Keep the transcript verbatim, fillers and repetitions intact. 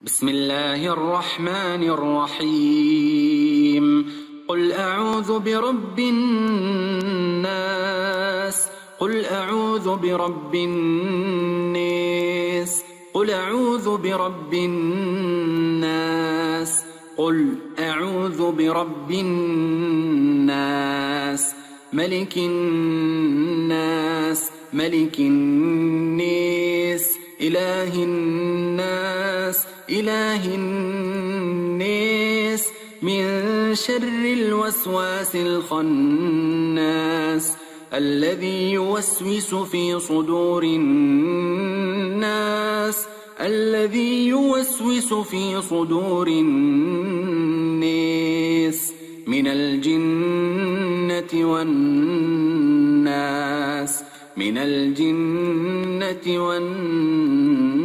بسم الله الرحمن الرحيم قل أعوذ برب الناس قل أعوذ برب الناس قل أعوذ برب الناس قل أعوذ برب الناس ملك الناس ملك الناس إله الناس إله الناس من شر الوسواس الخناس الذي يوسوس في صدور الناس الذي يوسوس في صدور الناس من الجنة والناس من الجنة والناس